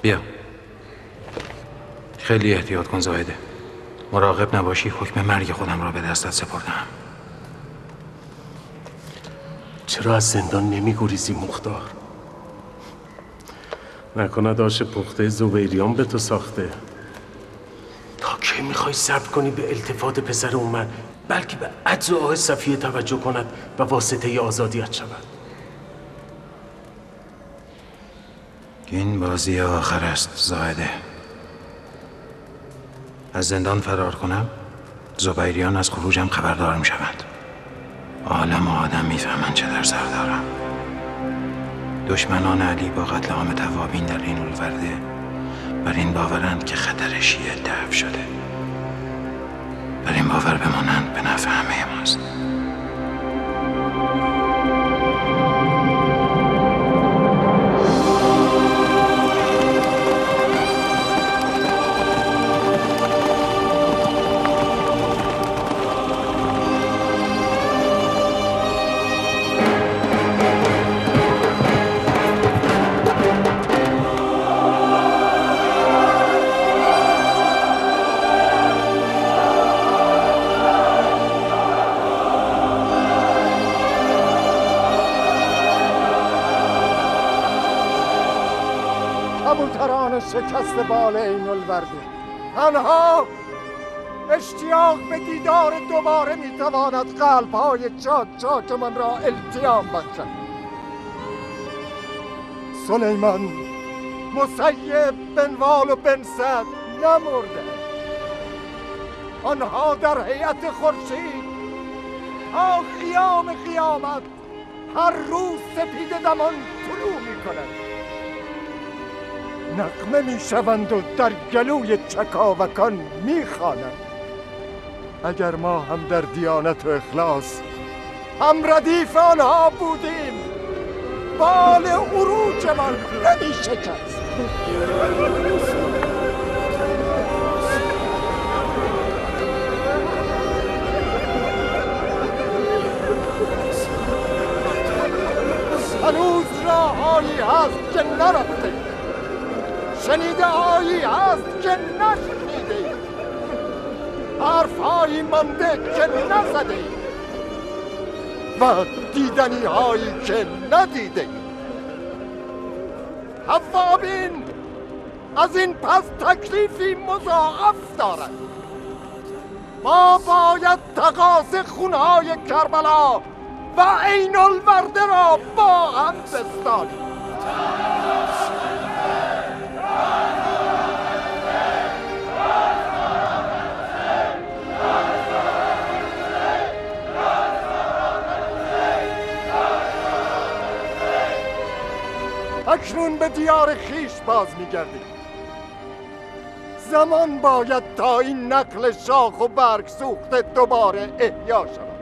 بیا. خیلی احتیاط کن زاهده. مراقب نباشی حکم مرگ خودم را به دستت سپردم. چرا از زندان نمیگریزی مختار؟ نکند آش پخته زبیریان به تو ساخته؟ تا کی میخوای صبر کنی به التفات پسر اومد بلکه به عجز و آه صفیه توجه کند و واسطه آزادیت شود؟ این بازی آخر است زاهده. از زندان فرار کنم زبیریان از خروجم خبردار میشوند. عالم و آدم میفهمند چه در سر دارم. دشمنان علی با قتل عام توابین در این الورده بر این باورند که خطر شیعه دفع شده. بر این باور بمانند به نفع همه ماست. شکست بال این الورده تنها اشتیاق به دیدار دوباره میتواند قلب‌های چاکمان را التیام بخشد. سلیمان، مسیب، بنوال و بنسد نمرده. آنها در هیئت خورشید تا قیام قیامت هر روز سپید دمان طلوع میکنند. نغمه میشوند و در گلوی چکاوکان میخوانند. اگر ما هم در دیانت و اخلاص هم ردیف آنها بودیم بال عروجمان نمیشکست. هنوز راههایی هست که نرفته، شنیده هایی هست که نشنیده، حرف هایی مانده که نزده و دیدنی هایی که ندیده. توابین از این پس تکلیفی مضاعف دارد. ما باید تقاضا خونهای کربلا و عین الورده را با هم بستانیم. اکنون به دیار خیش باز می‌گردیم. زمان باید تا این نقل شاخ و برگ سوخته دوباره احیا شود.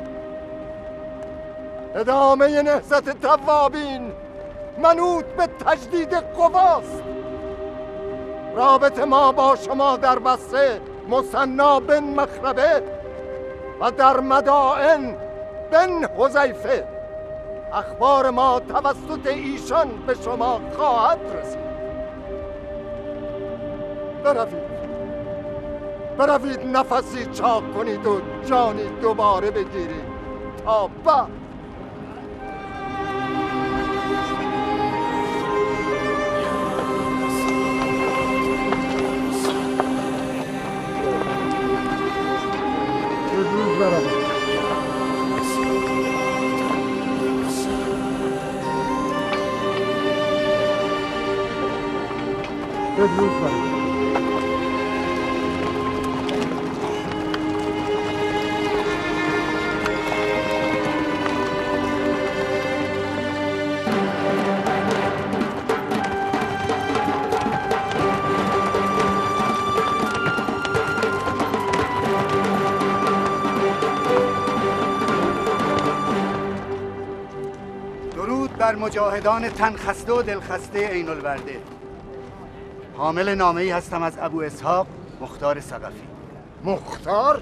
ادامه نهضت توابین منوط به تجدید قواست. رابطه ما با شما در بصره مثنا بن مخربه و در مدائن بن حذیفه اخبار ما توسط ایشان به شما خواهد رسید. بروید نفسی چاک کنید و جانی دوباره بگیرید تا بعد. بر مجاهدان تنخسته و دلخسته عین الورده. حامل نامه‌ای هستم از ابو اسحاق مختار ثقفی. مختار؟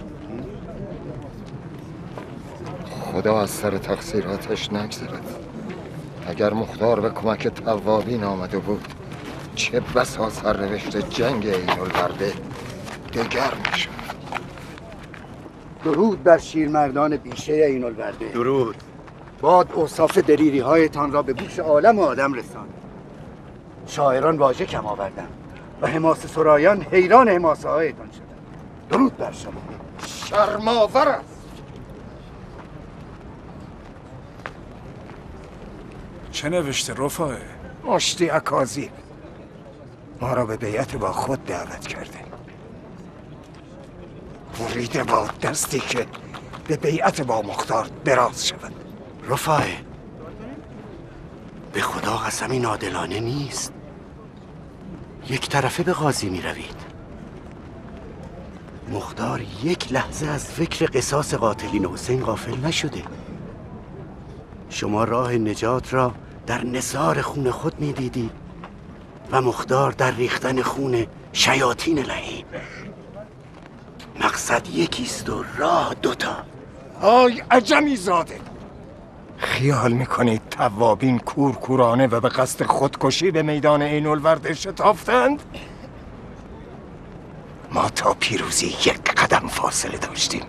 خدا از سر تقصیراتش نگذرد. اگر مختار به کمک توابین آمده بود چه بسا سرنوشت جنگ این الورده دگر میشد. درود بر شیرمردان بیشه این الورده. درود. باد اوصاف دلیری هایتان را به گوش عالم و آدم رسان. شاعران واژه کم آوردند و حماسه سرایان حیران حماسه هایتان شدند. درود بر شما. شرماور است. چه نوشته رفاقه؟ مشتی اکاذیب ما را به بیعت با خود دعوت کرده. بریده با دستی که به بیعت با مختار دراز شود. رفاقه، به خدا قسمی نادلانه نیست. یک طرفه به قاضی می روید. مختار یک لحظه از فکر قصاص قاتلین حسین غافل نشده. شما راه نجات را در نثار خون خود می دیدید و مختار در ریختن خون شیاطین لعین. مقصد یکیست و راه دوتا. آی عجمی زاده، خیال میکنید توابین کورکورانه و به قصد خودکشی به میدان عین الورده شتافتند؟ ما تا پیروزی یک قدم فاصله داشتیم.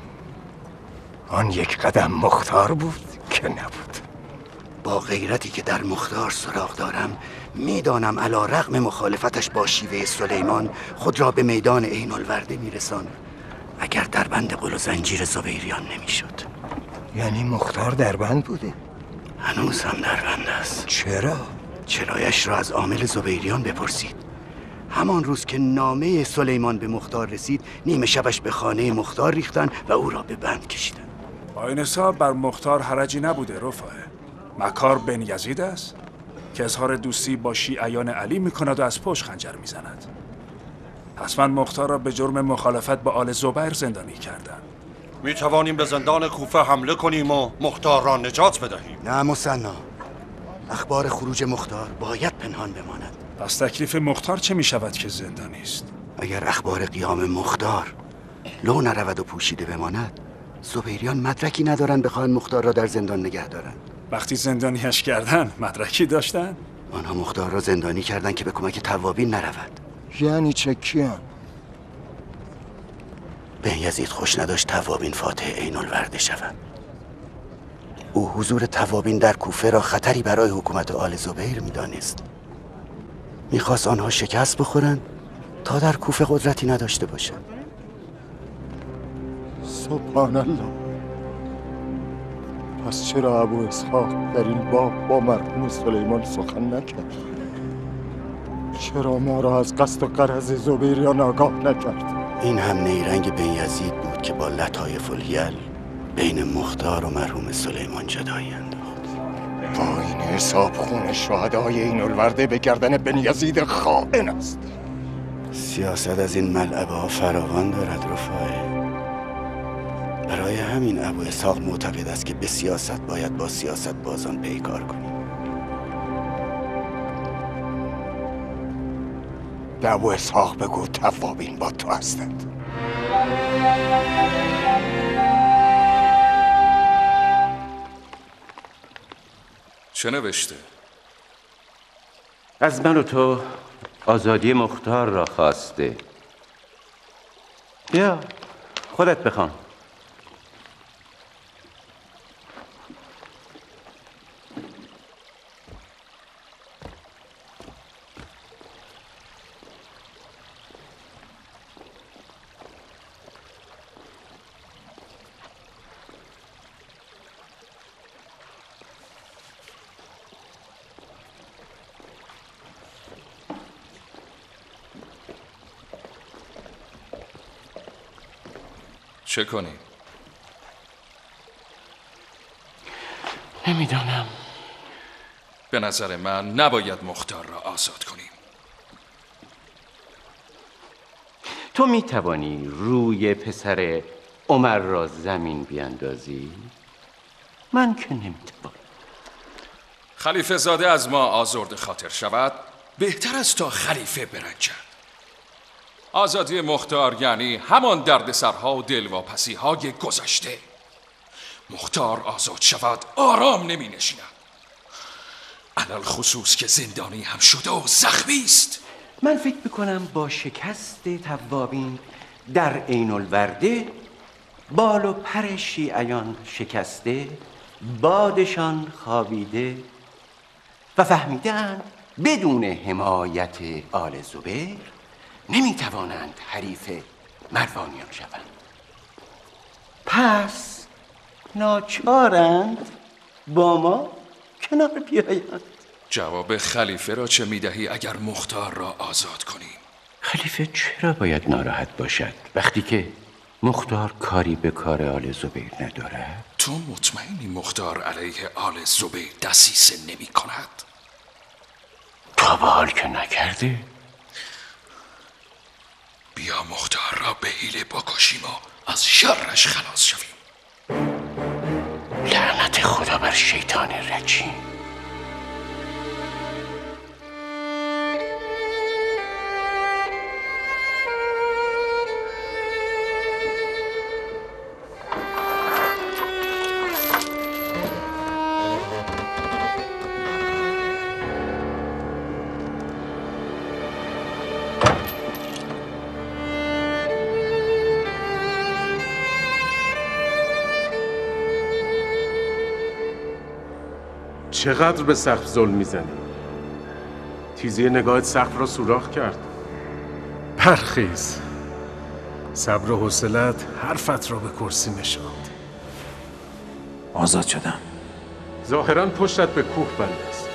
آن یک قدم مختار بود که نبود. با غیرتی که در مختار سراغ دارم میدانم علی رغم مخالفتش با شیوه سلیمان خود را به میدان عین الورده میرسان اگر در بند قل و زنجیر زبیریان نمیشد. یعنی مختار در بند بوده؟ هنوز هم در بند است. چرا؟ چرایش را از عامل زبیریان بپرسید. همان روز که نامه سلیمان به مختار رسید نیمه شبش به خانه مختار ریختن و او را به بند کشیدن. با این حساب بر مختار حرجی نبوده رفاقه. مکار بن یزید است که اظهار دوستی با شیعیان علی میکند و از پشت خنجر میزند. حتما مختار را به جرم مخالفت با آل زبیر زندانی کردند. می توانیم به زندان کوفه حمله کنیم و مختار را نجات بدهیم. نه مثنا، اخبار خروج مختار باید پنهان بماند. پس تکلیف مختار چه می شود که زندانی است؟ اگر اخبار قیام مختار لو نرود و پوشیده بماند، زبیریان مدرکی ندارند بخواهند مختار را در زندان نگه دارند. وقتی زندانیش کردن مدرکی داشتن؟ آنها مختار را زندانی کردند که به کمک توابین نرود. یعنی چه کیان؟ بن یزید خوش نداشت توابین فاتح عین الورده شود. او حضور توابین در کوفه را خطری برای حکومت آل زبیر می‌دانست. می‌خواست آنها شکست بخورند تا در کوفه قدرتی نداشته باشند. سبحان الله. پس چرا ابو اسحاق در این باب با مرحوم سلیمان سخن نکرد؟ چرا ما را از قصد و غرض زبیریان آگاه نکرد؟ این هم نیرنگ بن یزید بود که با لطایف الحیل بین مختار و مرحوم سلیمان جدایی انداخت. با این حساب خون شهدای این الورده به گردن بن یزید خائن است. سیاست از این ملعبه ها فراوان دارد رفاقه. برای همین ابو اسحاق معتقد است که به سیاست باید با سیاست بازان پیکار کنیم. به ابو اسحاق بگو توابین با تو هستند. چه نوشته؟ از من و تو آزادی مختار را خواسته. بیا خودت بخوان. چه کنی؟ نمیدانم. به نظر من نباید مختار را آزاد کنیم. تو میتوانی روی پسر عمر را زمین بیاندازی؟ من که نمیتوانم. خلیفه زاده از ما آزرد خاطر شود بهتر است تا خلیفه برنجد. آزادی مختار یعنی همان دردسرها و دلواپسی‌های گذشته. مختار آزاد شود آرام نمی نشیند. علل خصوص که زندانی هم شده و زخمی است. من فکر میکنم با شکست توابین در عین الورده بال و پر شیعیان شکسته، بادشان خوابیده و فهمیدند بدون حمایت آل زبیر نمیتوانند حریف مروانیان شوند. پس ناچارند با ما کنار بیایند. جواب خلیفه را چه میدهی اگر مختار را آزاد کنیم؟ خلیفه چرا باید ناراحت باشد وقتی که مختار کاری به کار آل زبیر ندارد؟ تو مطمئنی مختار علیه آل زبیر دسیسه نمی کند؟ تا به حال که نکرده. بیا مختار را به حیله بکشیم و از شرش خلاص شویم. لعنت خدا بر شیطان رجیم. چقدر به سقف ظلم میزنی؟ تیزی نگاهت سقف را سوراخ کرد. برخیز. صبر و حوصلت حرفت را به کرسی نشاند. آزاد شدم. ظاهراً پشتت به کوه بند است.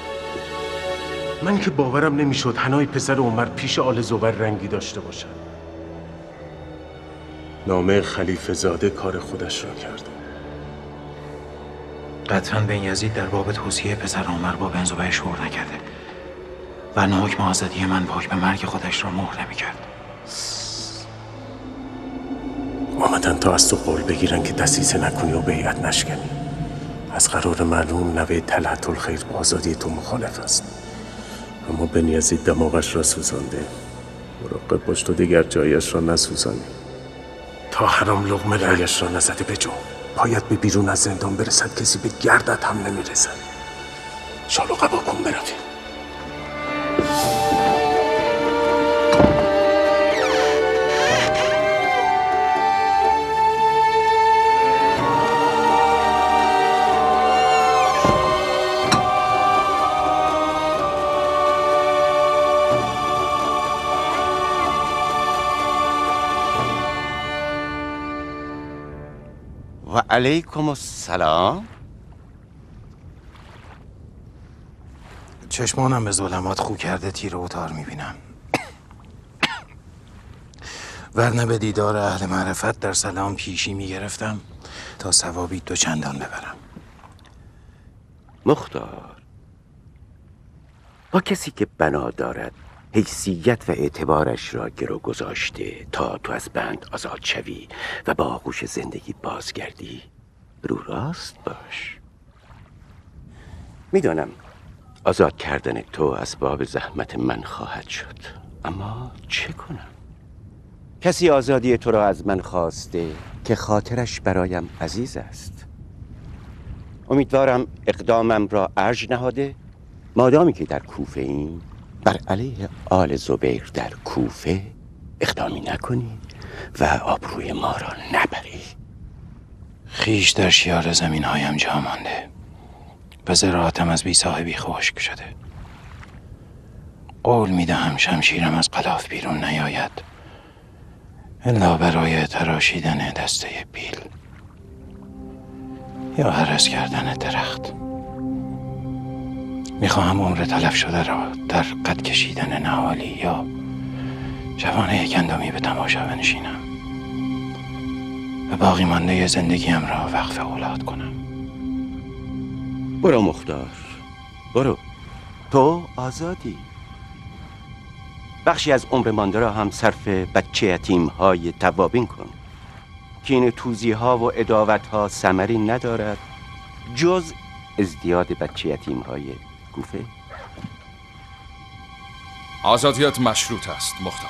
من که باورم نمیشد حنای پسر عمر پیش آل زبیر رنگی داشته باشد. نامه خلیفه زاده کار خودش را کرده. قطعاً بن یزید در باب توصیه پسر عمر با بن زبیر شور نکرده و نه حکم آزادی من با حکم مرگ خودش را مهر نمی‌کرد. آمدن تا از تو قول بگیرن که دسیسه نکنی و بیعت نشکنی. از قرار معلوم نوه طلحت الخیر با آزادی تو مخالف است، اما بن یزید دماغش را سوزانده. مراقب باش تو دیگر جایش را نسوزانی. تا حرام لقمه رایش را نزده بجو. پایت به بیرون از زندان برسد کسی به گردت هم نمیرسد. شال و قبا کن برویم. و علیکم السلام. چشمانم به ظلمات خو کرده تیر و تار میبینم. ورنه به دیدار اهل معرفت در سلام پیشی میگرفتم تا ثوابی دو چندان ببرم. مختار، با کسی که بنا دارد حیثیت و اعتبارش را گرو گذاشته تا تو از بند آزاد شوی و با آغوش زندگی بازگردی، رو راست باش. میدانم آزاد کردن تو اسباب زحمت من خواهد شد، اما چه کنم؟ کسی آزادی تو را از من خواسته که خاطرش برایم عزیز است. امیدوارم اقدامم را ارج نهاده، مادامی که در کوفه ایم، بر علیه آل زبیر در کوفه اقدامی نکنی و آبروی ما را نبری. خیش در شیار زمین هایم جا مانده، به زراعتم از بی صاحبی خشک شده. قول میدهم شمشیرم از غلاف بیرون نیاید الا برای تراشیدن دسته بیل یا هرس کردن درخت. میخواهم عمر تلف شده را در قد کشیدن نهالی یا شبانه گندمی به تماشا بنشینم و باقی مانده زندگیم را وقف اولاد کنم. برو مختار، برو، تو آزادی. بخشی از عمر مانده را هم صرف بچه یتیم های توابین کن که این توزیع ها و اداوت ها ثمری ندارد جز ازدیاد بچه یتیم های کوفه. آزادیت مشروط است مختار.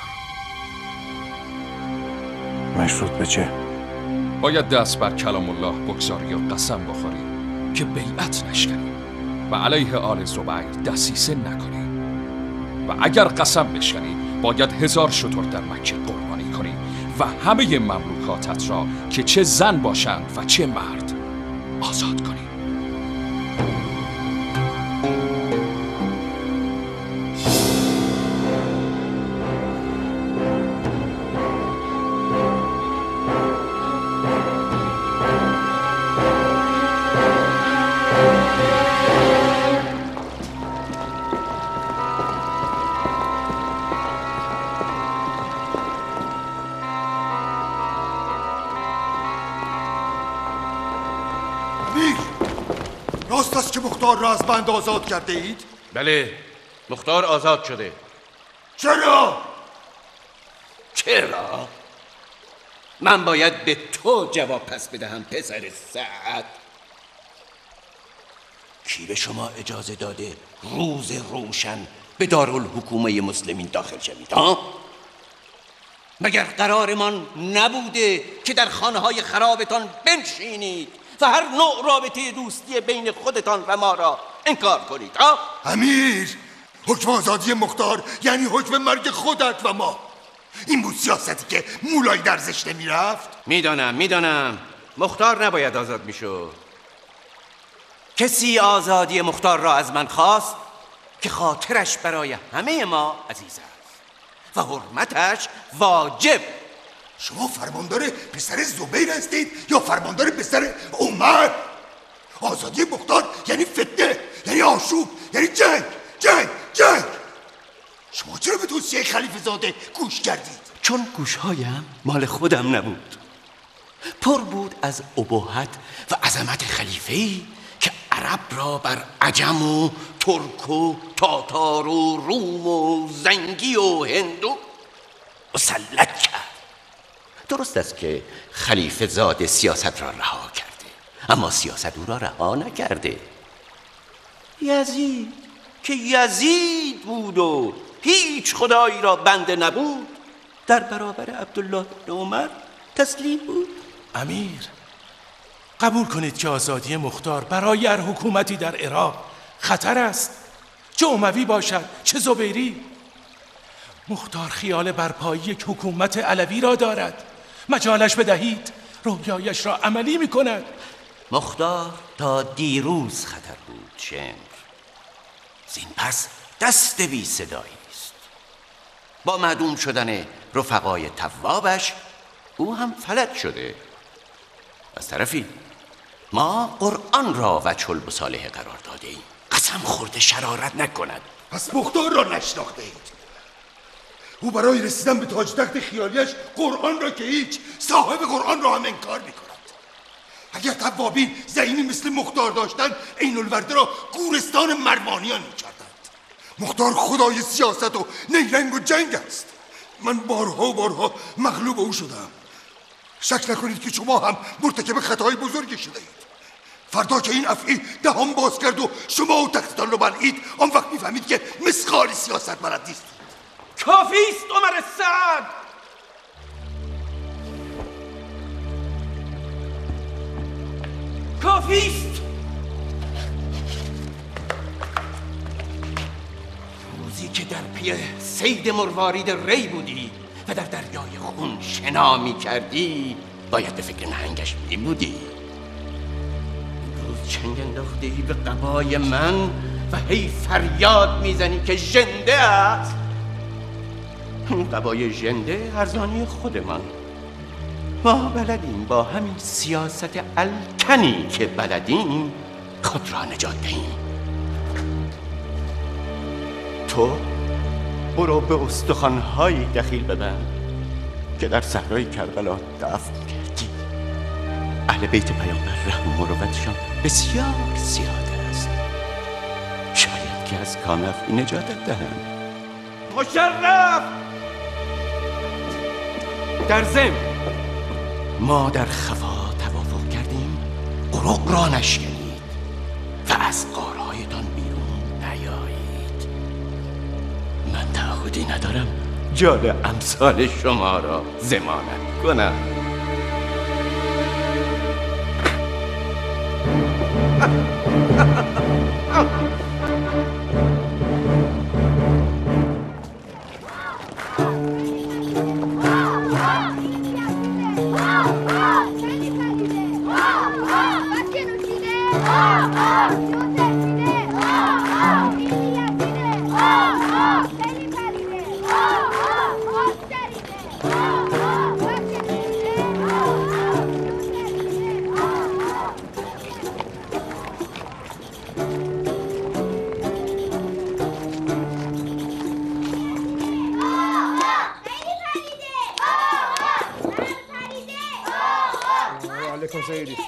مشروط به چه؟ باید دست بر کلام الله بگذاری و قسم بخوری که بیعت نشکنی. و علیه آل زبیر دسیسه نکنی و اگر قسم بشکنی باید 1000 شتر در مکه قربانی کنی و همه مملوکاتت را که چه زن باشند و چه مرد آزاد کنی. راست است که مختار را از بند آزاد کرده اید؟ بله، مختار آزاد شده. چرا؟ چرا؟ من باید به تو جواب پس بدهم پسر سعد. کی به شما اجازه داده روز روشن به دارالحکومه مسلمین داخل شوید؟ مگر قرارمان نبوده که در خانه‌های خرابتان بنشینید و هر نوع رابطه دوستی بین خودتان و ما را انکار کنید؟ امیر، حکم آزادی مختار یعنی حکم مرگ خودت و ما. این بود سیاستی که مولای درزش نمی رفت؟ میدانم مختار نباید آزاد میشد. کسی آزادی مختار را از من خواست که خاطرش برای همه ما عزیز است و حرمتش واجب. شما فرماندار پسر زبیر هستید یا فرماندار پسر عمر؟ آزادی مختار یعنی فتنه، یعنی آشوب، یعنی جنگ. شما چرا به توصیه خلیفه زاده گوش کردید؟ چون گوشهایم مال خودم نبود، پر بود از ابهت و عظمت خلیفه‌ای که عرب را بر عجم و ترک و تاتار و روم و زنگی و هندو مسلط کرد. درست است که خلیفه زاده سیاست را رها کرده، اما سیاست او را رها نکرده. یزید که یزید بود و هیچ خدایی را بنده نبود، در برابر عبدالله بن عمر تسلیم بود. امیر، قبول کنید که آزادی مختار برای هر حکومتی در عراق خطر است، چه اموی باشد چه زبیری. مختار خیال برپایی یک حکومت علوی را دارد، مجالش بدهید رویایش را عملی می کند. مختار تا دیروز خطر بود شمر، زین پس دست بی صدایی است. با معدوم شدن رفقای توابش او هم فلج شده. از طرفی ما قرآن را وجه المصالحه قرار داده ایم، قسم خورده شرارت نکند. پس مختار را نشناخته اید. او برای رسیدن به تاج تخت خیالیش قرآن را که هیچ، صاحب قرآن را هم انکار می کند. اگر توابین زعیمی مثل مختار داشتند، عین الورده را گورستان مروانیان می کردند. مختار خدای سیاست و نیرنگ و جنگ است. من بارها مغلوب او شدم. شک نکنید که شما هم مرتکب خطای بزرگی شده اید. فردا که این افعی دهان باز کرد و شما و تختتان رو بلعید، آن وقت میفهمید که مسخال سیاست بلد نیست. کافی است عمر سعد. کافی است. روزی که در پی صید مروارید ری بودی و در دریای خون شنا می کردی، باید به فکر نهنگش می بودی. امروز چنگ انداخته ای به قبای من و هی فریاد میزنی که ژنده است. این قبای ژنده ارزانی خودمان. ما بلدیم با همین سیاست الکنی که بلدیم خود را نجات دهیم. تو برو به استخوان‌هایی دخیل ببند که در صحرای کربلا دفن کردی. اهل بیت پیامبر رحم و مروتشان بسیار زیاد است، شاید که از کام افعی نجاتت دهند. مشرف! در ضمن ما در خفا توافق کردیم قرق را نشکنید و از غارهایتان بیرون نیایید. من تعهدی ندارم جان امثال شما را ضمانت کنم. خیری.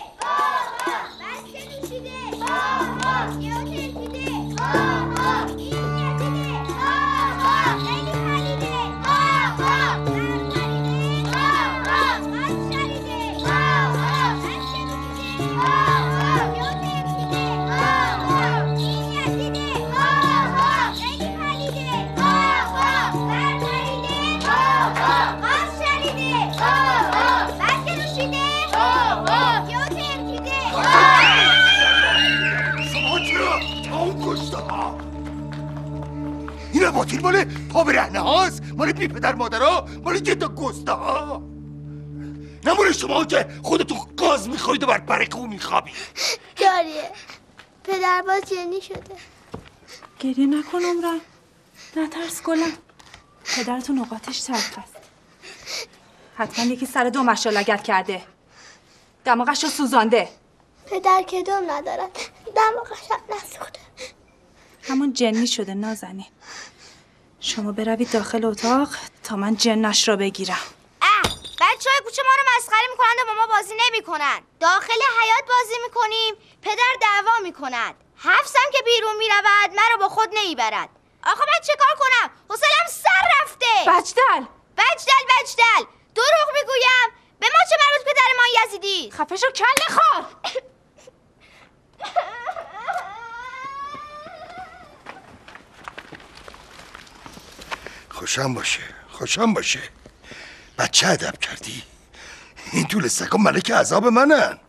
اینا باطیل مال پا برهنه هاست، مال بی پدر مادرها، مال جدا گسته ها، نه مال شما که خودتو گاز میخورید و بر برقو میخوابی. جاریه پدر باز جنی شده. گریه نکن عمرم، نترس گلم. پدرتو نقاطش تلخ است. حتما یکی سر دومش رو لگد کرده، دماغش رو سوزانده. پدر که دوم ندارد، دماغش هم نسوخته. همون جنی شده نازنین. شما بروید داخل اتاق تا من جنش را بگیرم. بچه‌های کوچه ما رو مسخره میکنند و با ما بازی نمیکنن. داخل حیاط بازی میکنیم، پدر دعوا میکند. حفصم که بیرون میرود مرا با خود نمیبرد. آخه من چه کار کنم؟ حوصله‌ام سر رفته. بجدل دروغ میگویم. به ما چه مربوط پدرمان یزیدی؟ خفه شو کله خار. خوشم باشه. بچه ادب کردی؟ این طول سگا ملک عذاب منن.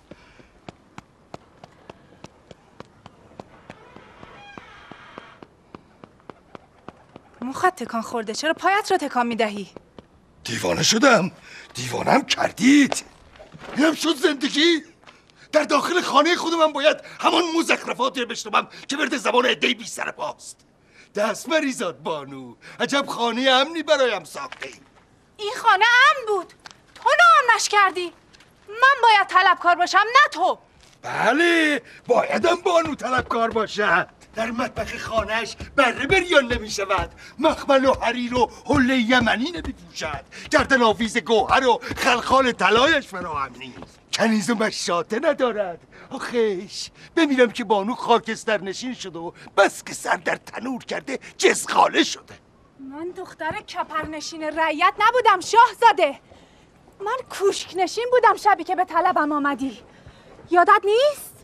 مخت تکان خورده، چرا پایت رو تکان میدهی؟ دیوانه شدم. دیوانم کردید. اینم شد زندگی. در داخل خانه خود من باید همان مزخرفاتی رو بشنوم که ورد زبان عده‌ای بی سر پاست. دست مریزاد بانو، عجب خانه امنی برایم ساخته. این خانه امن بود، تو نامش کردی. من باید طلبکار باشم نه تو. بله، بایدم بانو طلبکار باشد. در مطبخ خانهش بره بریان نمی شود، مخمل و حریر و حله یمنی نمی پوشد، گردن آویز گوهر و خلخال طلایش فراهم نیست، کنیز و مشاطه ندارد. آخیش بمیرم که بانو خاکستر نشین شده و بس که سر در تنور کرده جزخاله شده. من دختر کپرنشین رعیت نبودم شاهزاده، من کوشک نشین بودم شبی که به طلبم آمدی. یادت نیست؟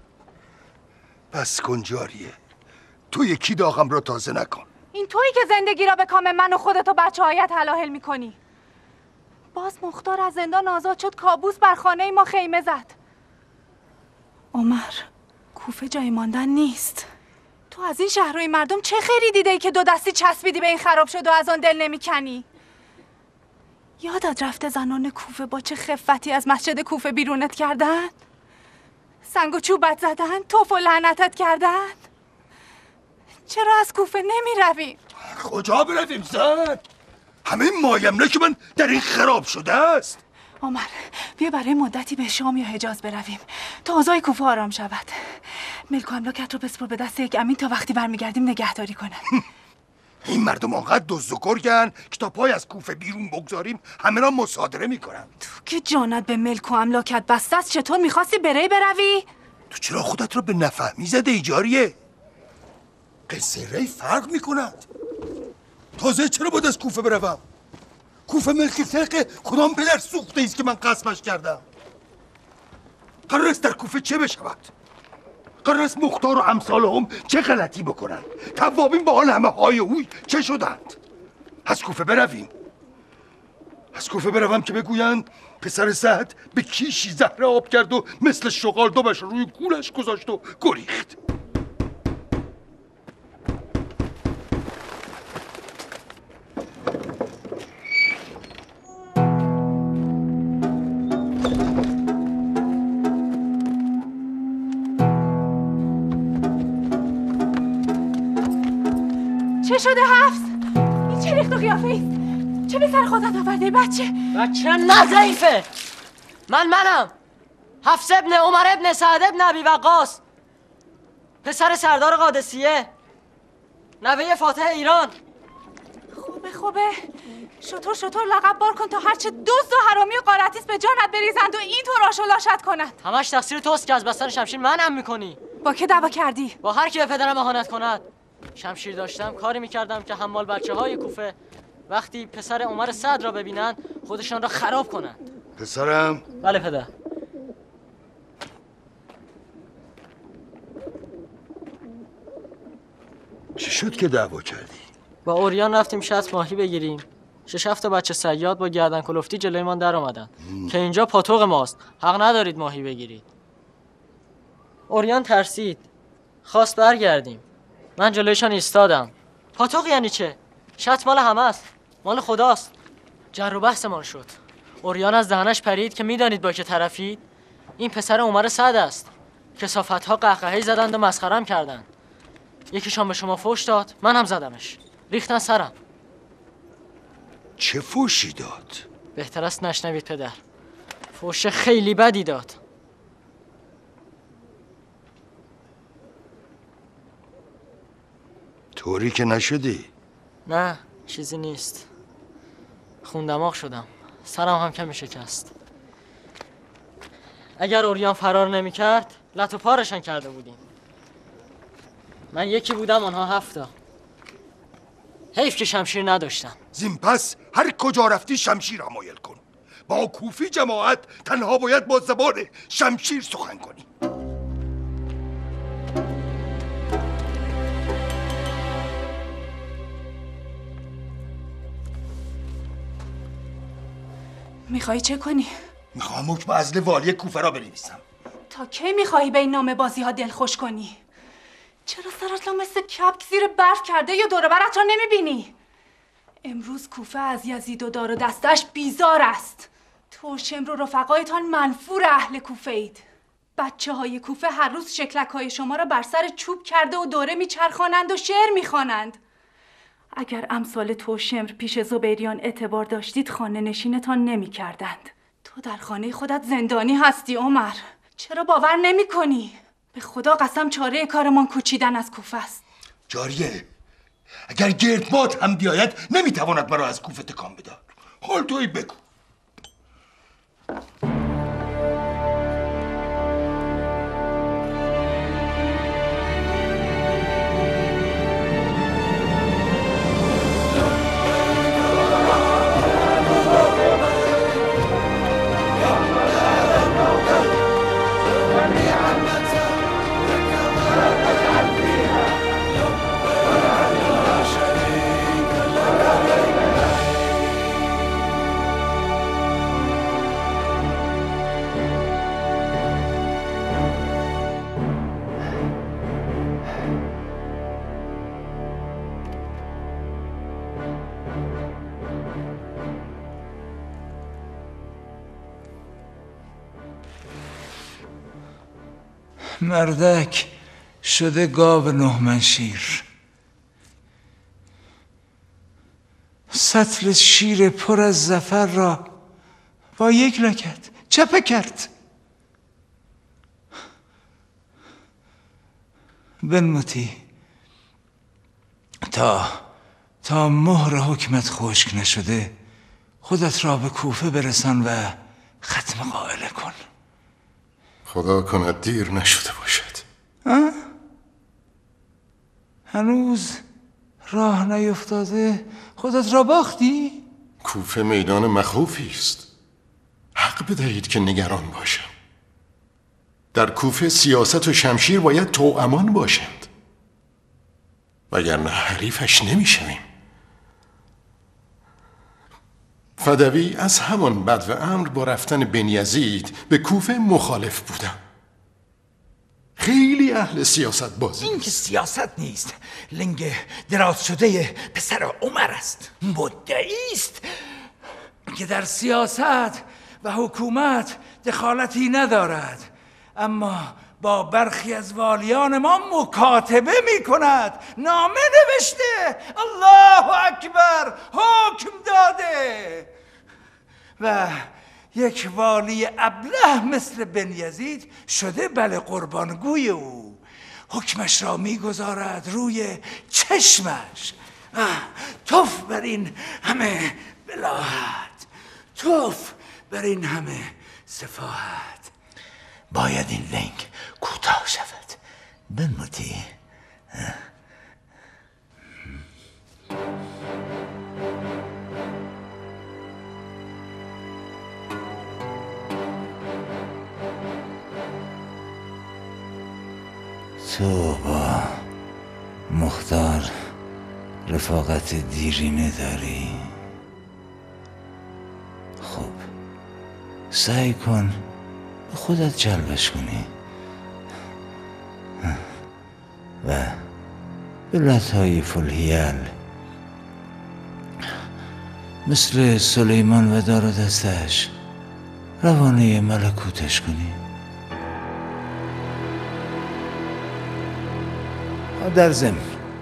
بس کن جاریه، تو یکی داغم را تازه نکن. این تویی که زندگی را به کام من و خودت و بچه هایت حلاحل میکنی. باز مختار از زندان آزاد شد، کابوس بر خانه ما خیمه زد. عمر، کوفه جای ماندن نیست. تو از این شهرهای مردم چه خیری دیده ای که دو دستی چسبیدی به این خراب شد و از آن دل نمیکنی؟ یادت رفته زنان کوفه با چه خفتی از مسجد کوفه بیرونت کردن؟ سنگ و چوبت زدن، توف و لعنتت کردن؟ چرا از کوفه نمی رویم؟ کجا برویم زن؟ همه مایمنه که من در این خراب شده است. عمر، بیا برای مدتی به شام یا حجاز برویم تا اوضاع کوفه آرام شود. ملک و املاکت رو بسپر به دست یک امین تا وقتی برمیگردیم نگهداری کنه. این مردم آنقدر دزد و گرگن که تا پای از کوفه بیرون بگذاریم همه را مصادره میکنن. تو که جانت به ملک و املاکت بسته است، چطور میخواستی بروی؟ تو چرا خودت رو به نفهمی زده ای جاریه؟ قصه ری فرق میکند. تازه چرا باید از کوفه بروم؟ کوفه ملک فرقه کدام پدر سوخته ایست که من قسمش کردم؟ قرار است در کوفه چه بشود؟ قرار است مختار و امثال هم چه غلطی بکنن؟ توابین با آن همه های اوی چه شدند؟ از کوفه برویم. از کوفه بروم که بگویند پسر سعد به کیشی زهره آب کرد و مثل شغال دوبش روی گولش گذاشت و گریخت. چه شده حفص؟ این چه ریخت و قیافه ایست؟ چه به سر خودت آورده بچه؟ بچه نه ضعیفه. منم حفص ابن عمر ابن سعد ابن ابی وقاص، پسر سردار قادسیه، نوه فاتح ایران. خوبه شطور لقب بار کن تا هرچه دزد و حرامی و غارتیس به جانت بریزند و این تو راش و لاشت کنند. همش تقصیر توست که از بستن شمشیر منم میکنی. با که دعوا کردی؟ با هر کی به پدرم اهانت کند. شمشیر داشتم کاری میکردم که حمال بچه‌های کوفه وقتی پسر عمر سعد را ببینند خودشان را خراب کنند. پسرم؟ بله پدر. چی شد که دعوا کردی؟ با اوریان رفتیم شط ماهی بگیریم. 6-7 تا بچه صیاد با گردن کلفتی جلویمان در آمدن که اینجا پاتوق ماست، حق ندارید ماهی بگیرید. اوریان ترسید، خواست برگردیم. من جلویشان ایستادم. پاتوق یعنی چه؟ شط مال همه است، مال خداست. جر و بحثمان شد. اوریان از دهنش پرید که میدانید با که طرفید؟ این پسر عمر سعد است. کثافت‌ها قهقهه‌ای زدند و مسخرم کردند. یکیشان به شما فوش داد، من هم زدمش. ریختن سرم. چه فوشی داد؟ بهتر است نشنوید پدر. فوش خیلی بدی داد. طوری که نشدی؟ نه چیزی نیست. خون دماغ شدم. سرم هم کمی شکست. اگر اوریان فرار نمی کرد لط و پارشان کرده بودیم. من یکی بودم آنها 7 تا. حیف که شمشیر نداشتم. زین پس هر کجا رفتی شمشیر حمایل کن. با کوفی جماعت تنها باید با زبان شمشیر سخن کنی. میخوایی چه کنی؟ میخوام حکم عزل والی کوفه را بنویسم. تا کی میخوایی به این نامه بازی ها دل خوش کنی؟ چرا سرت را مثل کپک زیر برف کرده یا دور برت را نمیبینی؟ امروز کوفه از یزید و دار و دستش بیزار است. تو شمر و رفقایتان منفور اهل کوفه اید. بچه های کوفه هر روز شکلک های شما را بر سر چوب کرده و دوره میچرخانند و شعر میخوانند. اگر امثال تو شمر پیش زبیریان اعتبار داشتید خانه نشینتان نمیکردند. تو در خانه خودت زندانی هستی عمر. چرا باور نمی کنی؟ به خدا قسم چاره کارمان کوچیدن از کوفه است. جاریه اگر گردباد هم بیاید نمیتواند مرا از کوفه تکان بدهد. حال تویی بگو. مردک شده گاو 9 منشیر. سطل شیر پر از زفر را با یک لکت چپه کرد. بنموتی تا مهر حکمت خشک نشده خودت را به کوفه برسان و ختم قائله کن. خدا کند دیر نشده باشد. هنوز راه نیفتاده خودت را باختی؟ کوفه میدان مخوفی است. حق بدهید که نگران باشم. در کوفه سیاست و شمشیر باید توامان باشند، وگرنه حریفش نمیشویم. فدوی از همان بدو امر با رفتن بن یزید به کوفه مخالف بودم. خیلی اهل سیاست بازی. این که سیاست نیست، لنگ دراز شده پسر عمر است. مدعی است که در سیاست و حکومت دخالتی ندارد، اما با برخی از والیان ما مکاتبه می کند. نامه نوشته، الله اکبر، حکم داده. و یک والی ابله مثل بن یزید شده بله قربانگوی او. حکمش را میگذارد روی چشمش توف بر این همه بلاحت، توف بر این همه سفاحت. باید این لنگ کوتاه شود. بنموتی. تو با مختار رفاقت دیرینه داری؟ خب سعی کن خودت جلبش کنی و به لطایف الحیل مثل سلیمان و دار و دستش روانه ملکوتش کنی. در ضمن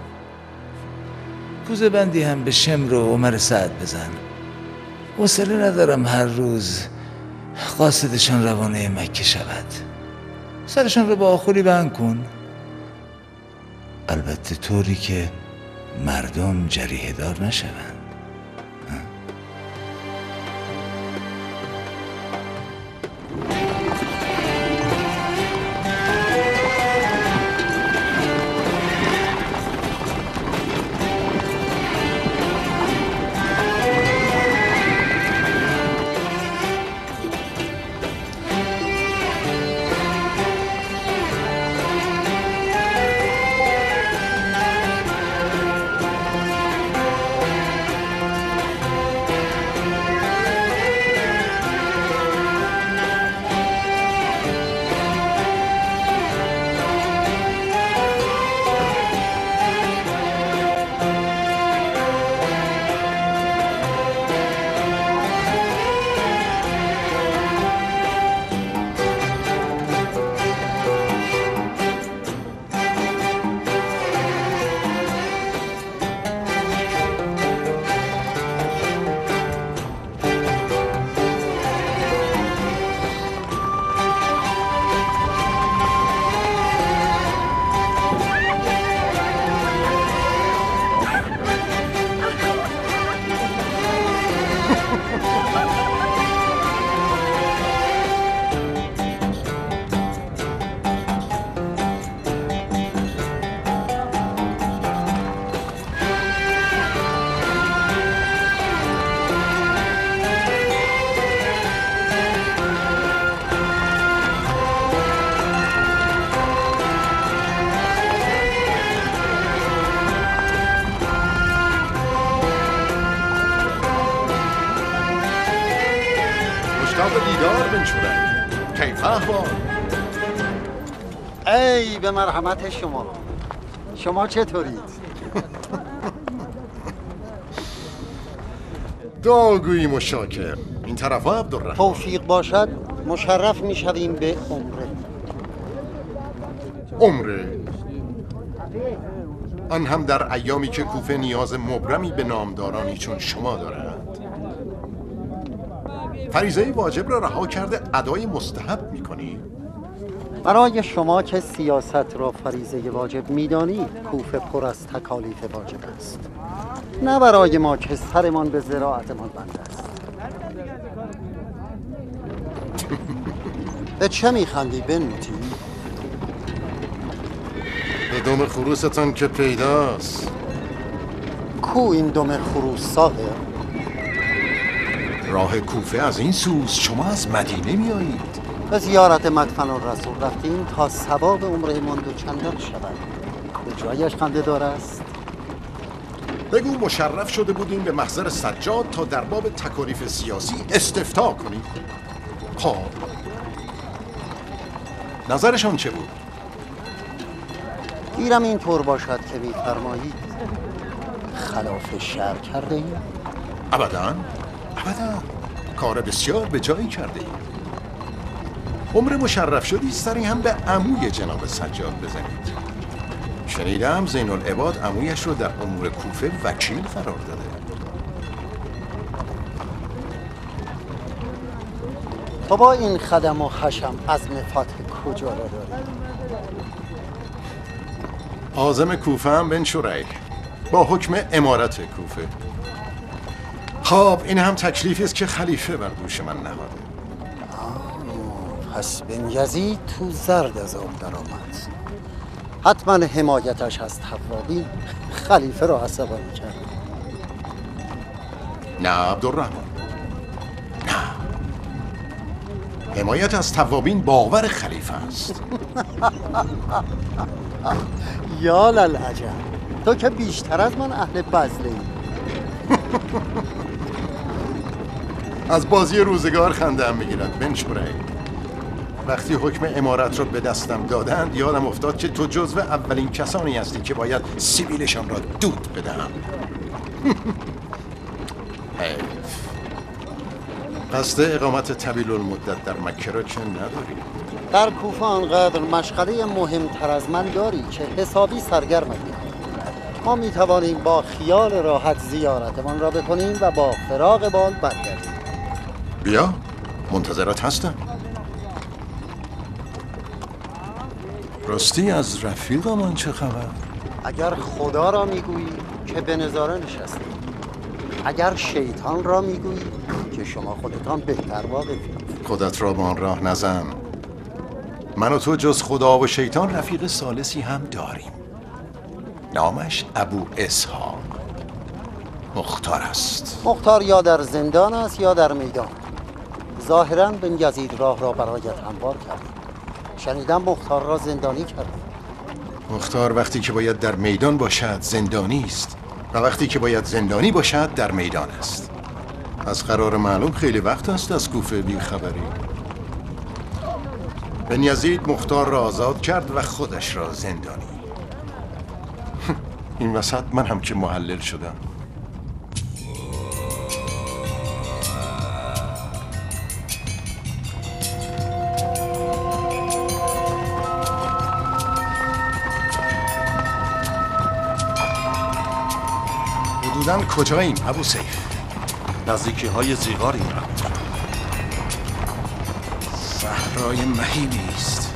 کوزه بندی هم به شمر و عمر سعد بزن. حوصله ندارم هر روز قاصدشان روانه مکه شود. سرشان رو با آخوری بند کن، البته طوری که مردم جریحه دار نشوند. ای به مرحمت شما چطورید؟ داگویی مشاکر. این طرف ها عبدالرحمن. توفیق باشد مشرف میشویم به عمره. آن هم در ایامی که کوفه نیاز مبرمی به نامدارانی چون شما دارد. فریضه واجب را رها کرده ادای مستحب میکنی؟ برای شما که سیاست را فریضه واجب میدانید کوفه پر از تکالیف واجب است، نه برای ما که سرمان به ذراعتمان بند است. به چه میخندی بنوتی؟ به دم خروستان که پیداست. کو این دم خروس صاحب؟ راه کوفه از این سوز، شما از مدینه میایید. به زیارت مدفن الرسول رفتیم تا ثواب عمرهمان دوچندان شود. به جایش خنده دار است. بگو مشرف شده بودیم به محضر سجاد تا در باب تکالیف سیاسی استفتاء کنیم. خب نظرشان چه بود؟ گیرم این طور باشد که می‌فرمایید خلاف شرع کرده ایم؟ ابداً کار بسیار به جایی کرده ایم. عمر مشرف شدی سری هم به عموی جناب سجاد بزنید. شنیدم زین العباد عمویش رو در امور کوفه وکیل قرار داده. تو با این خدم و خشم عزم فتح کجا را داری؟ عازم کوفه هم بن شریح. با حکم امارت کوفه. خب این هم تکلیفی است که خلیفه بر دوش من نهاده. پس بن یزید تو زرد از آب در آمد. حتما حمایتش از توابین خلیفه را عصبانی کرد. نه عبدالرحمن، نه، حمایت از توابین باور خلیفه است. یا للعجب، تو که بیشتر از من اهل بزله ای. از بازی روزگار خنده هم میگیرد بن شوری. وقتی حکم امارت را به دستم دادند یادم افتاد که تو جزو اولین کسانی هستی که باید سبیلشان را دود بدهم. حیف. قصد اقامت طویل المدت در مکه را که نداری؟ در کوفه آنقدر مشغله مهمتر از من داری که حسابی سرگرمم. ما می توانیم با خیال راحت زیارتمان را بکنیم و با فراغ بال برگردیم. بیا، منتظرت هستم. راستی از رفیقمان چه خبر؟ اگر خدا را میگویی که به نظاره نشستی، اگر شیطان را میگویی که شما خودتان بهتر واقفید. خودت را به آن راه نزن. من و تو جز خدا و شیطان رفیق ثالثی هم داریم. نامش ابو اسحاق مختار است. مختار یا در زندان است یا در میدان. ظاهراً بن یزید راه را برایت هموار کرد. شنیدم مختار را زندانی کرد. مختار وقتی که باید در میدان باشد زندانی است و وقتی که باید زندانی باشد در میدان است. از قرار معلوم خیلی وقت است از کوفه بی خبری. بن یزید مختار را آزاد کرد و خودش را زندانی. این وسط من هم که محلل شدم. حدوداً کجاییم ابو سیف؟ نزدیکی های زیغاریم. صحرای مهیبی است.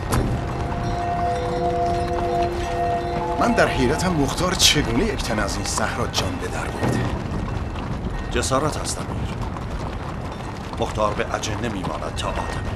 من در حیرتم مختار چگونه یک تن از این صحرا جان به در برده. جسارت است امیر. مختار به اجنه میماند تا آدمی.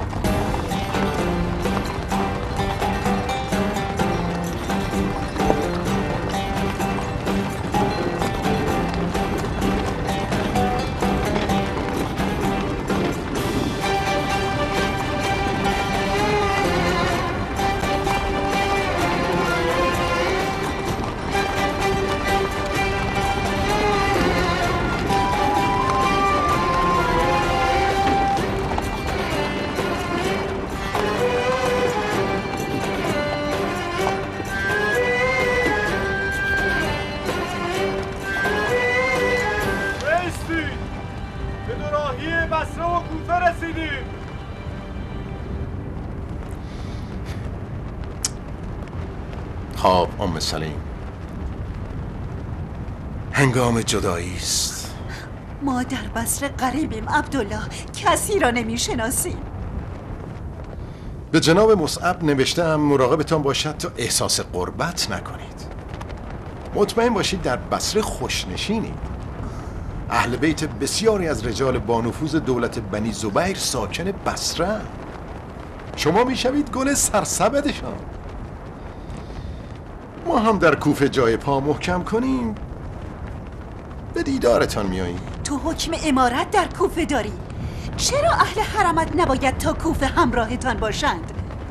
خب ام سلیم، هنگام جدایی است. ما در بصره غریبیم عبدالله، کسی را نمیشناسیم. به جناب مصعب نوشتم مراقبتان باشد تا احساس غربت نکنید. مطمئن باشید در بصره خوشنشینید. اهل بیت بسیاری از رجال بانفوذ دولت بنی زبیر ساکن بصره. شما میشوید گل سرسبدشان. ما هم در کوفه جای پا محکم کنیم به دیدارتان میاییم. تو حکم امارت در کوفه داری، چرا اهل حرمت نباید تا کوفه همراهتان باشند؟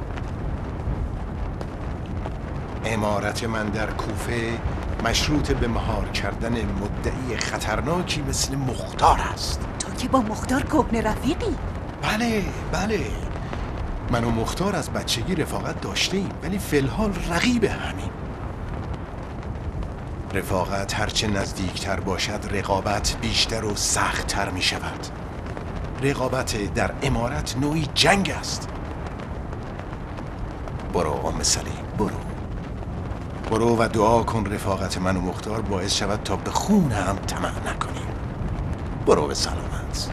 امارت من در کوفه مشروط به مهار کردن مدعی خطرناکی مثل مختار است. تو که با مختار کهنه رفیقی. بله من و مختار از بچگی رفاقت داشتیم، ولی فی‌الحال رقیب همین. رفاقت هرچه نزدیکتر باشد رقابت بیشتر و سخت‌تر می شود. رقابت در امارت نوعی جنگ است. برو ام سلیم، برو و دعا کن رفاقت من و مختار باعث شود تا به خون هم طمع نکنیم. برو به سلامت.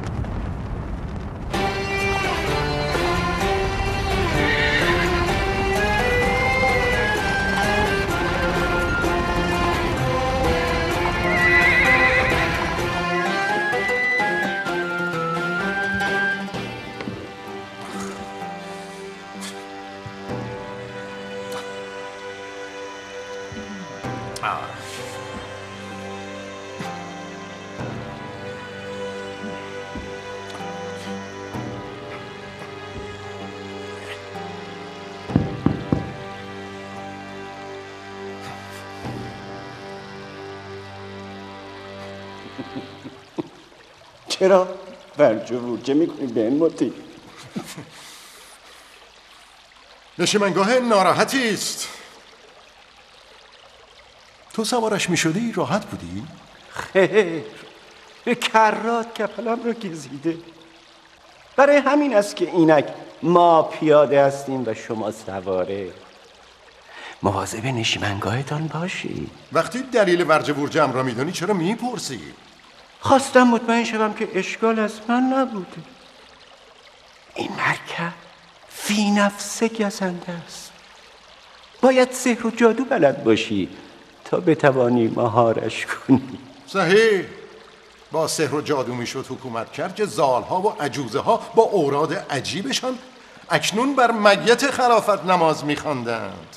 چرا ورج و ورجه میکنی به این موتی؟ نشیمنگاه ناراحتی است. تو سوارش میشدی راحت بودی؟ خیر، به کرات کپلم رو گزیده. برای همین است که اینک ما پیاده هستیم و شما سواره. مواظب نشیمنگاهتان باشی. وقتی دلیل ورج و ورجم را میدونی چرا میپرسی؟ خواستم مطمئن شوم که اشکال از من نبوده. این مرکب فی نفسه گزنده است. باید سحر و جادو بلد باشی تا بتوانی مهارش کنی. صحیح. با سحر و جادو میشد حکومت کرد که زالها و عجوزه ها با اوراد عجیبشان اکنون بر میت خلافت نماز میخواندند.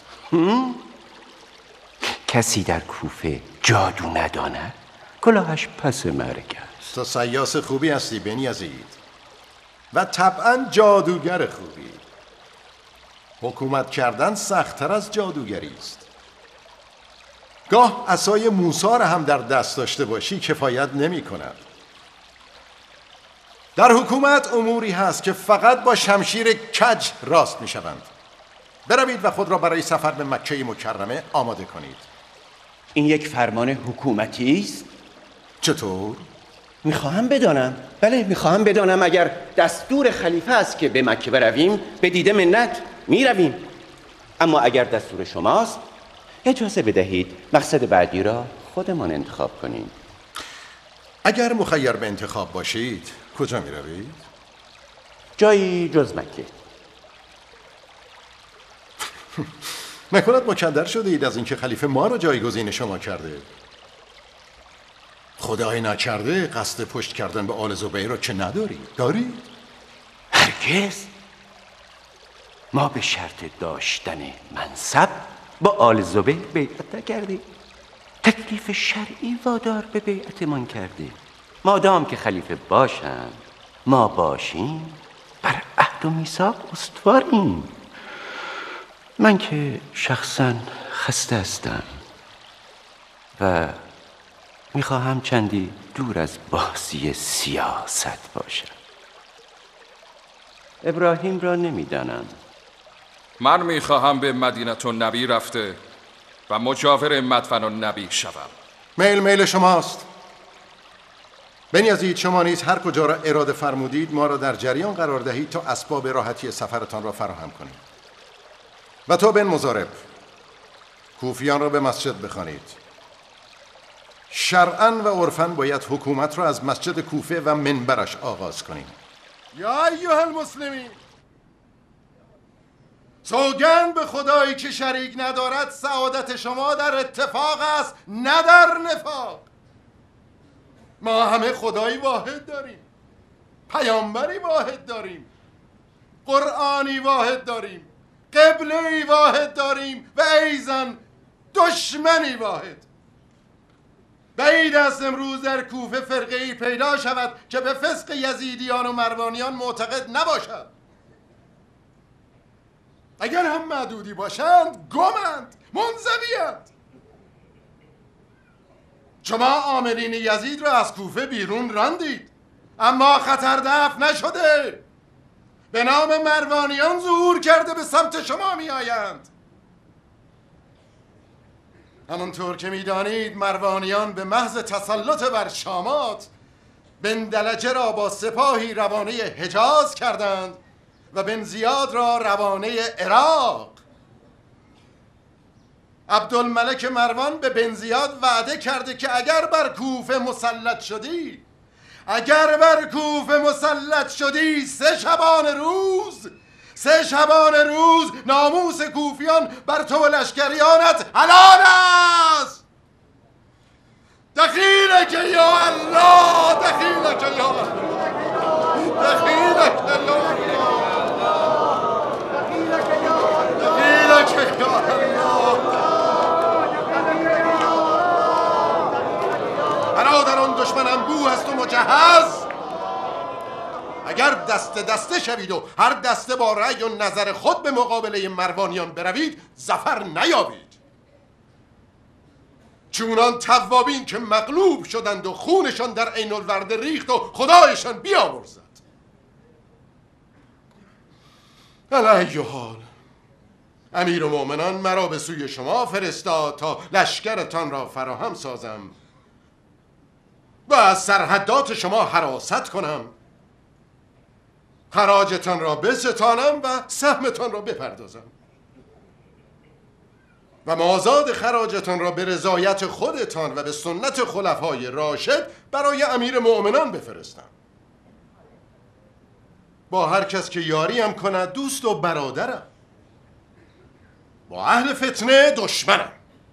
کسی در کوفه جادو نداند کلاهش پس مرگ است. تو سیاس خوبی هستی بنیازید و طبعا جادوگر خوبی. حکومت کردن سخت‌تر از جادوگری است. گاه عصای موسی را هم در دست داشته باشی کفایت نمی کند. در حکومت اموری هست که فقط با شمشیر کج راست می شوند. بروید و خود را برای سفر به مکه مکرمه آماده کنید. این یک فرمان حکومتی است؟ چطور؟ میخواهم بدانم. بله میخواهم بدانم اگر دستور خلیفه است که به مکه برویم به دیده منت میرویم، اما اگر دستور شماست اجازه بدهید مقصد بعدی را خودمان انتخاب کنیم. اگر مخیر به انتخاب باشید کجا میروید؟ جایی جز مکه. نکند مکدر شده اید از اینکه خلیفه ما را جایگزین شما کرده؟ خدای نکرده قصد پشت کردن به آل زبیر را که نداری؟ داری؟ هرگز. ما به شرط داشتن منصب با آل زبیر بیعت نکردیم. تکلیف شرعی وادار به بیعتمان کرده. مادام که خلیفه باشند ما باشیم بر عهد و میثاق استواریم. من که شخصا خسته هستم و میخواهم چندی دور از بازی سیاست باشم. ابراهیم را نمیدانم. من میخواهم به مدینه النبی رفته و مجاور مدفن النبی شوم. میل شماست. بنیازید شما نیز هر کجا را اراده فرمودید ما را در جریان قرار دهید تا اسباب راحتی سفرتان را فراهم کنید. و تو بن مزارب کوفیان را به مسجد بخوانید. شرعاً و عرفاً باید حکومت را از مسجد کوفه و منبرش آغاز کنیم. یا ایها المسلمین، سوگند به خدایی که شریک ندارد سعادت شما در اتفاق است نه در نفاق. ما همه خدایی واحد داریم، پیامبری واحد داریم، قرآنی واحد داریم، قبله‌ای واحد داریم و ایضاً دشمنی واحد. بعید است امروز در کوفه فرقه‌ای پیدا شود که به فسق یزیدیان و مروانیان معتقد نباشد. اگر هم معدودی باشند گمند، منزویند. شما عاملین یزید را از کوفه بیرون راندید، اما خطر دفع نشده. به نام مروانیان ظهور کرده به سمت شما می آیند. همانطور که می دانید مروانیان به محض تسلط بر شامات بن دلجه را با سپاهی روانه حجاز کردند و بن زیاد را روانه عراق. عبدالملک مروان به بن زیاد وعده کرده که اگر بر کوفه مسلط شدی 3 شبانه روز ناموس کوفیان بر تو و لشکریانت حلال است. دخیلک یا الله، دخیلک یا الله، دخیلک یا الله، دخیلک یا الله. برادران دشمنم گو هست و مجهز. اگر دسته شوید و هر دسته با رأی و نظر خود به مقابله مروانیان بروید ظفر نیابید. چونان توابین که مغلوب شدند و خونشان در عین الورد ریخت و خدایشان بیامرزد. علی حال امیر المؤمنان مرا به سوی شما فرستاد تا لشکرتان را فراهم سازم و از سرحدات شما حراست کنم، خراجتان را بستانم و سهمتان را بپردازم و مازاد خراجتان را به رضایت خودتان و به سنت خلفای راشد برای امیر مؤمنان بفرستم. با هر کس که یاریم کند دوست و برادرم، با اهل فتنه دشمنم،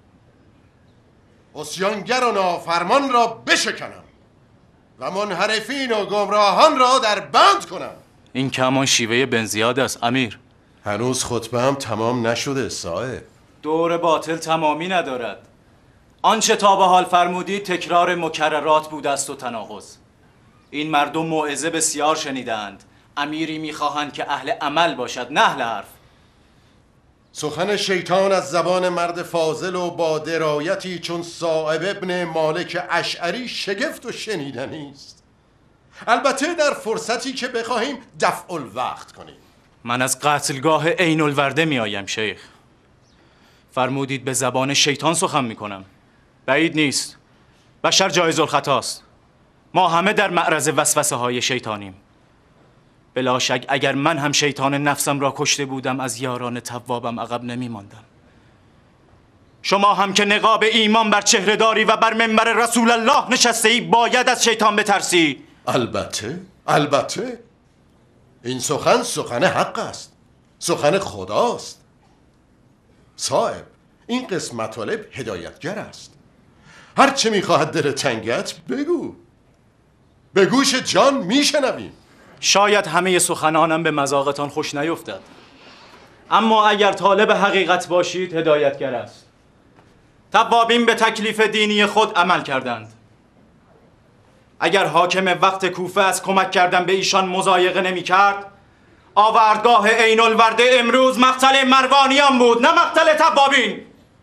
عصیانگر و نافرمان را بشکنم و منحرفین و گمراهان را در بند کنم. این که همان شیوه بنزیاد است امیر. هنوز خطبه‌ام تمام نشده صاحب. دور باطل تمامی ندارد. آنچه تا به حال فرمودید تکرار مکررات بوده است و تناقض. این مردم موعظه بسیار شنیدند. امیری میخواهند که اهل عمل باشد نه اهل حرف. سخن شیطان از زبان مرد فاضل و با درایتی چون صائب ابن مالک اشعری شگفت و شنیدنی است، البته در فرصتی که بخواهیم دفع الوقت کنیم. من از قتلگاه عین الورده می آیم شیخ. فرمودید به زبان شیطان سخن می کنم. بعید نیست. بشر جایز الخطاست. ما همه در معرض وسوسه های شیطانیم. بلا شک اگر من هم شیطان نفسم را کشته بودم از یاران توابم عقب نمی ماندم. شما هم که نقاب ایمان بر چهره داری و بر منبر رسول الله نشسته ای باید از شیطان بترسی. البته این سخن حق است، سخن خداست. صاحب این قسم مطالب هدایتگر است. هر چه میخواهد دل تنگت بگو، به گوش جان میشنویم. شاید همه سخنانم به مذاقتان خوش نیفتد، اما اگر طالب حقیقت باشید هدایتگر است. توابین به تکلیف دینی خود عمل کردند. اگر حاکم وقت کوفه از کمک کردن به ایشان مضایقه نمی کرد، آوردگاه عین الورده امروز مقتل مروانیان بود نه مقتل توابین.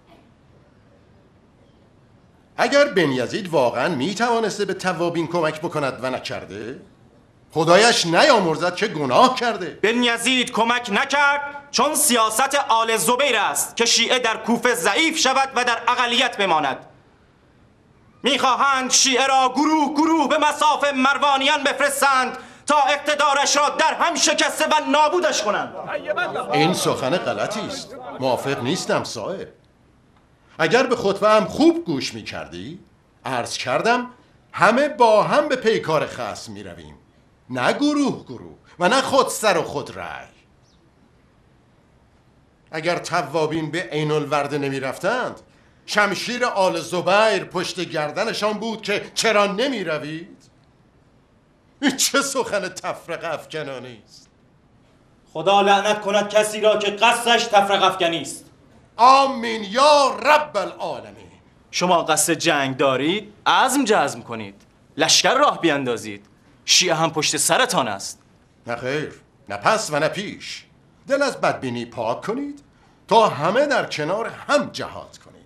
اگر بن یزید واقعا می توانسته به توابین کمک بکند و نکرده، خدایش نیامرزد که گناه کرده. بن یزید کمک نکرد چون سیاست آل زبیر است که شیعه در کوفه ضعیف شود و در اقلیت بماند. میخواهند شیعه را گروه گروه به مصاف مروانیان بفرستند تا اقتدارش را در هم شکسته و نابودش کنند. این سخن غلطی است. موافق نیستم صاحب. اگر به خطبه هم خوب گوش میکردی، عرض کردم همه با هم به پیکار خصم میرویم، نه گروه گروه و نه خود سر و خود رأی. اگر توابین به عین الورده نمی رفتند، شمشیر آل زبیر پشت گردنشان بود که چرا نمی روید؟ این چه سخن تفرقه افکنانی است؟ خدا لعنت کند کسی را که قصدش تفرقه افکنی است. آمین یا رب العالمین. شما قصد جنگ دارید، عزم جزم کنید، لشکر راه بیاندازید. شیعه هم پشت سرتان است. نه خیر، نه پس و نه پیش. دل از بدبینی پاک کنید تا همه در کنار هم جهاد کنیم.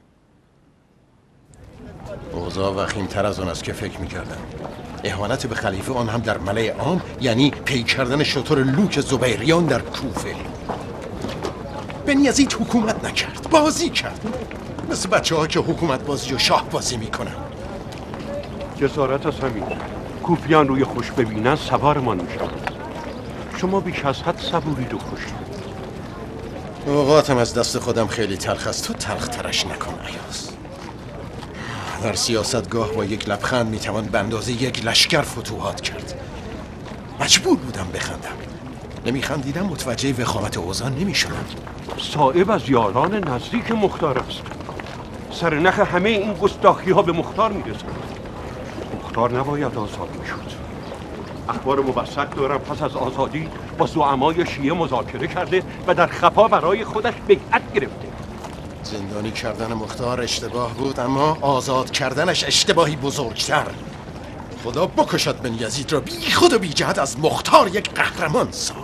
اوضاع وخیم‌تر از آن است که فکر می‌کردم. اهانت به خلیفه، آن هم در ملأ عام، یعنی پی کردن شتر لوک زبیریان در کوفه. بن یزید حکومت نکرد، بازی کرد، مثل بچه‌ها که حکومت بازی و شاه بازی میکنن. جسارت از همین. کوفیان روی خوش ببینن سوارمان میشوند. شما بیش از حد صبورید و خوشید. اوقاتم از دست خودم خیلی تلخ است، تو تلخ ترش نکن ایاز. در سیاستگاه با یک لبخند میتوان به اندازه یک لشکر فتوحات کرد. مجبور بودم بخندم. نمیخندیدم متوجه وخامت اوضاع نمیشدم. صائب از یاران نزدیک مختار است. سرنخ همه این گستاخی ها به مختار میرسند. مختار نباید آزاد میشد. اخبار مبسط دارم پس از آزادی با زعمای شیعه مذاکره کرده و در خفا برای خودش بیعت گرفته. زندانی کردن مختار اشتباه بود، اما آزاد کردنش اشتباهی بزرگتر. خدا بکشد بن یزید را بی خود و بی جهت از مختار یک قهرمان ساخت.